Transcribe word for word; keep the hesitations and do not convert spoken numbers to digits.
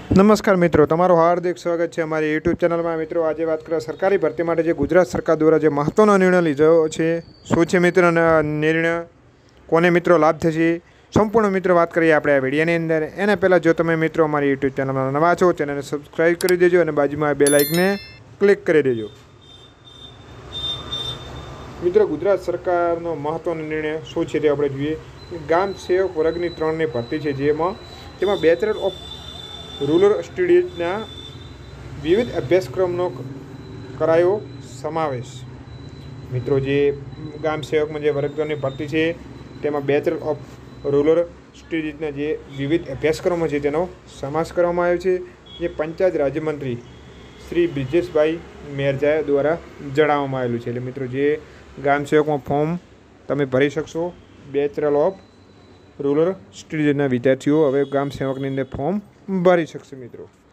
નમસ્કાર મિત્રો, તમારું હાર્દિક સ્વાગત છે અમારી યુટ્યુબ ચેનલમાં। મિત્રો, આજે વાત કરીએ સરકારી ભરતી માટે જે ગુજરાત સરકાર દ્વારા જે મહત્ત્વનો નિર્ણય લીધો છે, શું છે મિત્રો નિર્ણય, કોને મિત્રો લાભ થશે, સંપૂર્ણ મિત્રો વાત કરીએ આપણે આ વિડીયોની અંદર। એના પહેલાં જો તમે મિત્રો અમારી યુટ્યુબ ચેનલમાં નવા છો, ચેનલને સબસ્ક્રાઈબ કરી દેજો અને બાજુમાં બે લાઇકને ક્લિક કરી દેજો। મિત્રો, ગુજરાત સરકારનો મહત્ત્વનો નિર્ણય શું છે તે આપણે જોઈએ। ગામ સેવક વર્ગની ત્રણની ભરતી છે, જેમાં તેમાં બેચલર ઓફ રૂરલ સ્ટડીઝના વિવિધ અભ્યાસક્રમનો કરાયો સમાવેશ। મિત્રો, જે ગામ સેવકમાં જે વર્ગની ભરતી છે તેમાં બેચલર ઓફ રૂરલ સ્ટડીઝના જે વિવિધ અભ્યાસક્રમો છે તેનો સમાવેશ કરવામાં આવ્યો છે, જે પંચાયત રાજ્યમંત્રી શ્રી બ્રિજેશભાઈ મેરજા દ્વારા જણાવવામાં આવેલું છે। એટલે મિત્રો, જે ગામ સેવકમાં ફોર્મ તમે ભરી શકશો। બેચલર ઓફ રૂરલ સ્ટડીઝના વિદ્યાર્થીઓ હવે ગામ સેવકની અંદર ફોર્મ ભરી શકશે મિત્રો।